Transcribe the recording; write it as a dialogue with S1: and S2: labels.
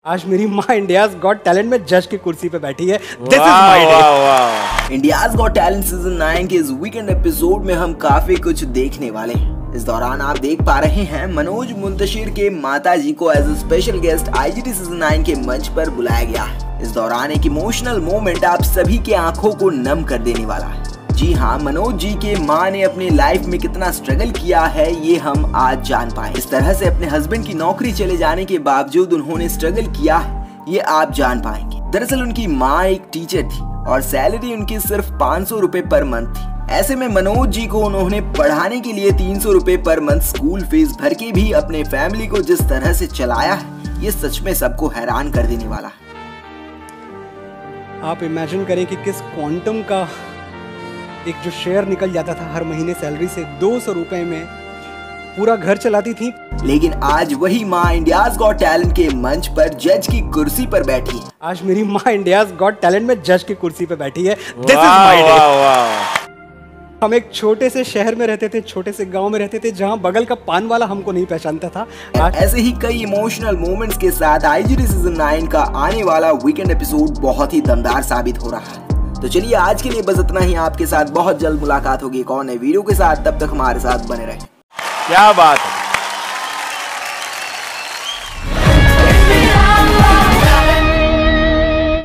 S1: आज मेरी माँ इंडियाज गॉट टैलेंट में जज की कुर्सी पे बैठी है। This is my day.
S2: India's got talent season 9 के इस वीकेंड एपिसोड में हम काफी कुछ देखने वाले हैं। इस दौरान आप देख पा रहे हैं मनोज मुंतशिर के माता जी को as a special guest IGT season 9 के मंच पर बुलाया गया है। इस दौरान एक इमोशनल मोमेंट आप सभी की आंखों को नम कर देने वाला है। जी हाँ, मनोज जी के माँ ने अपनी लाइफ में कितना स्ट्रगल किया है ये हम आज जान पाए। इस तरह से अपने हस्बैंड की नौकरी चले जाने के बावजूद उन्होंने स्ट्रगल किया है ये आप जान पाएंगे। दरअसल उनकी माँ एक टीचर थी और सैलरी उनकी सिर्फ 500 रुपए पर मंथ थी। ऐसे में मनोज जी को उन्होंने पढ़ाने के लिए 300 रुपए पर मंथ स्कूल फीस भर के भी अपने फैमिली को जिस तरह से चलाया है ये सच में सबको हैरान कर देने वाला है।
S1: आप इमेजिन करें कि किस क्वांटम का एक जो शेयर निकल जाता था हर महीने सैलरी से 200 रुपए में पूरा घर चलाती थी।
S2: लेकिन आज वही माँ इंडियाज गॉट टैलेंट के मंच पर जज की कुर्सी पर बैठी है।
S1: आज मेरी माँ इंडियाज गॉट टैलेंट में जज की कुर्सी पे बैठी है। This is my day. हम एक छोटे से शहर में रहते थे, छोटे से गांव में रहते थे जहां बगल का पान वाला हमको नहीं पहचानता था।
S2: ऐसे ही कई इमोशनल मोमेंट्स के साथ आईजीटी सीजन 9 का आने वाला वीकेंड एपिसोड बहुत ही दमदार साबित हो रहा है। तो चलिए आज के लिए बस इतना ही। आपके साथ बहुत जल्द मुलाकात होगी एक और नए वीडियो के साथ। तब तक हमारे साथ बने रहें।
S3: क्या बात है।